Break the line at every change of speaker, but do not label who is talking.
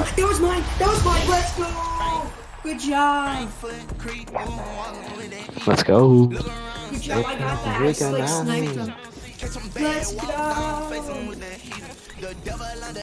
That was mine. That was mine. Let's go. Good job.
Let's go.
Good job. I got that. I like sniped him. Let's go.